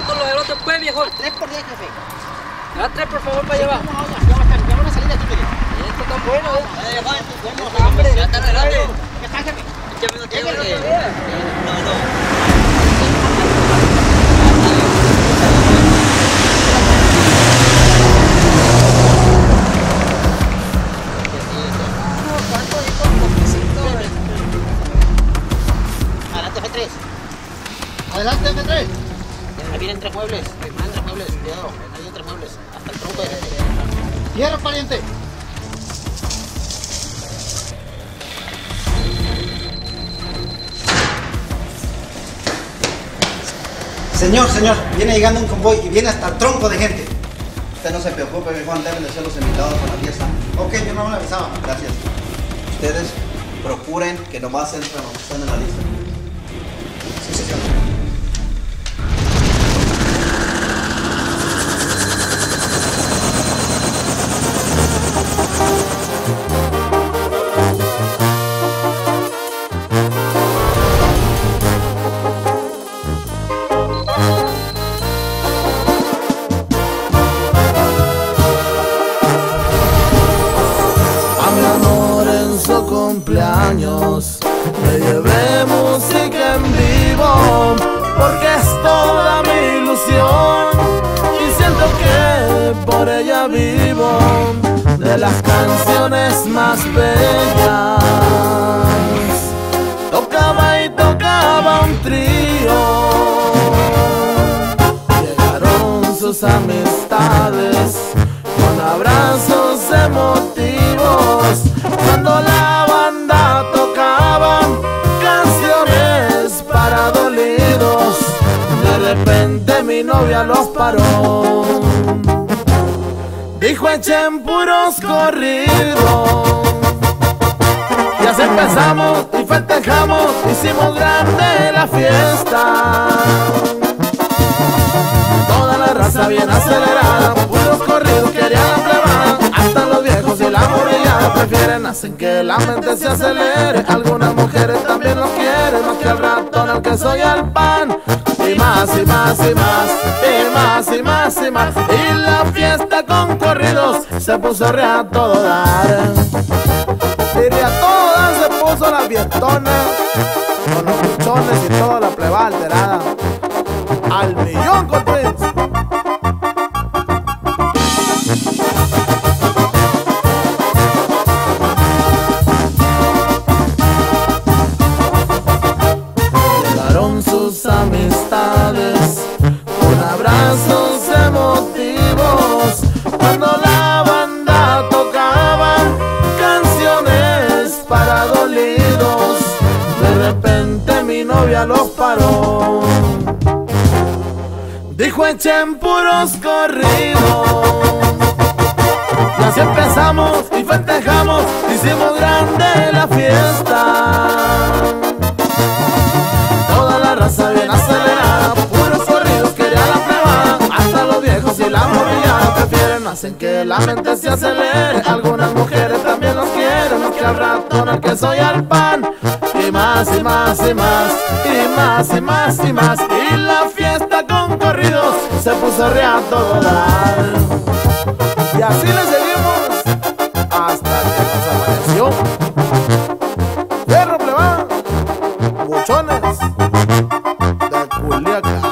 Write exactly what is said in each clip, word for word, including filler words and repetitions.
¿Cuánto los elotes pues, viejo? Tres por diez, jefe. Da tres, por favor, para llevar. Vamos ahora, ya va a estar, ya van a salir de aquí, mire. Esto está bueno, ¿eh? Eh, Juan, vamos, Hambre, ya está claro. relate. ¿Qué está, jefe? Échame uno, Llévelo, que- llévelo. No, no. ¿Cuánto es con poquecito? Adelante, F tres. Adelante, F tres. Ahí vienen tres muebles. Ahí vienen tres muebles. Cuidado. Ahí vienen tres muebles. Hasta el tronco de gente. Hierro, pariente. Señor, señor, viene llegando un convoy y viene hasta el tronco de gente. Usted no se preocupe, mi Juan, deben de ser los invitados a la fiesta. Ok, yo no me lo avisaba. Gracias. Ustedes procuren que nomás entren los que están en la lista. Sí, señor. Cumpleaños le llevé música en vivo porque es toda mi ilusión y siento que por ella vivo, de las canciones más bellas. Tocaba y tocaba un trío, llegaron sus amistades con abrazos emotivos cuando la banda tocaba canciones para dolidos. De repente mi novia los paró, dijo: echen puros corridos. Y así empezamos y festejamos, hicimos grande la fiesta. Toda la raza bien acelerada, puros corridos querían la plebada. Hasta los viejos y la morrilla prefieren, hacen que la mente se acelere. Algunas mujeres también lo quieren, más que al ratón al queso y al pan. Y más y más y más, y más y más y más. Y la fiesta con corridos se puso re a todo dar. Diría toda se puso la fiestona, con los buchones y toda la pleba alterada. Al millón con Prince. Llegaron sus amistades con abrazos emotivos cuando la banda tocaba canciones para dolidos. De repente mi novia los paró, dijo: echen puros corridos. Y así empezamos y festejamos, hicimos grande la fiesta. Toda la raza bien acelerada, puros corridos quería la plebada. Hasta los viejos y la morrilla prefieren, hacen que la mente se acelere. Algunas mujeres también los quieren, más que al ratón al queso y al pan. Y más y más y más, y más y más y más. Y la fiesta con corridos se puso re a todo dar. Y así le seguimos hasta que nos amaneció. Fierro plebada, buchones de Culiacán.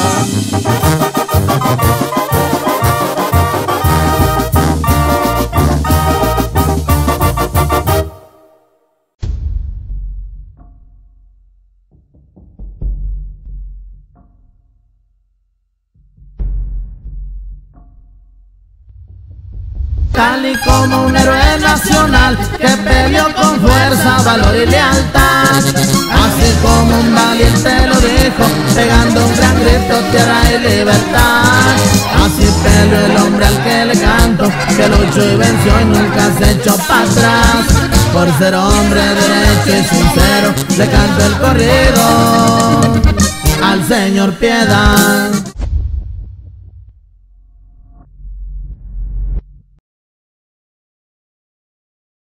Tal y como un héroe nacional que peleó con fuerza, valor y lealtad. Así como un valiente lo dijo, pegando un gran grito: tierra y libertad. Así peleó el hombre al que le canto, que luchó y venció y nunca se echó para atrás. Por ser hombre derecho y sincero, le canto el corrido al Señor Piedad.